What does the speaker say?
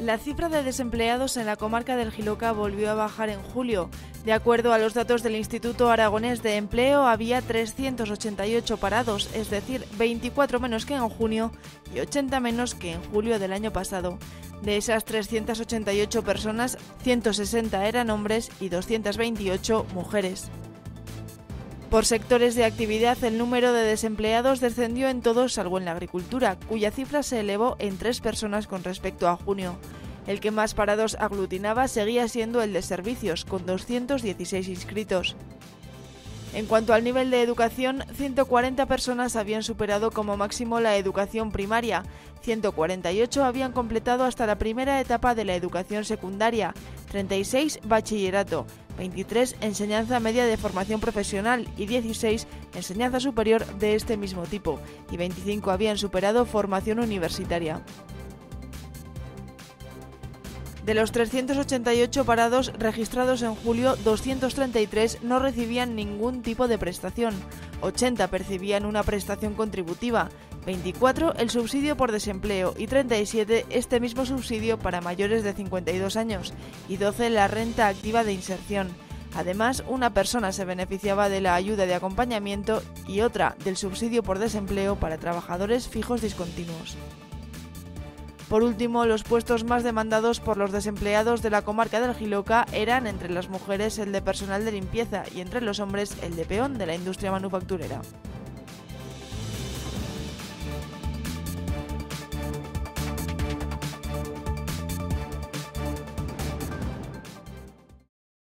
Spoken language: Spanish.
La cifra de desempleados en la comarca del Jiloca volvió a bajar en julio. De acuerdo a los datos del Instituto Aragonés de Empleo, había 388 parados, es decir, 24 menos que en junio y 80 menos que en julio del año pasado. De esas 388 personas, 160 eran hombres y 228 mujeres. Por sectores de actividad, el número de desempleados descendió en todos salvo en la agricultura, cuya cifra se elevó en 3 personas con respecto a junio. El que más parados aglutinaba seguía siendo el de servicios, con 216 inscritos. En cuanto al nivel de educación, 140 personas habían superado como máximo la educación primaria, 148 habían completado hasta la primera etapa de la educación secundaria, 36 bachillerato, 23 enseñanza media de formación profesional y 16 enseñanza superior de este mismo tipo, y 25 habían superado formación universitaria. De los 388 parados registrados en julio, 233 no recibían ningún tipo de prestación, 80 percibían una prestación contributiva, 24 el subsidio por desempleo y 37 este mismo subsidio para mayores de 52 años y 12 la renta activa de inserción. Además, una persona se beneficiaba de la ayuda de acompañamiento y otra del subsidio por desempleo para trabajadores fijos discontinuos. Por último, los puestos más demandados por los desempleados de la comarca del Jiloca eran entre las mujeres el de personal de limpieza y entre los hombres el de peón de la industria manufacturera.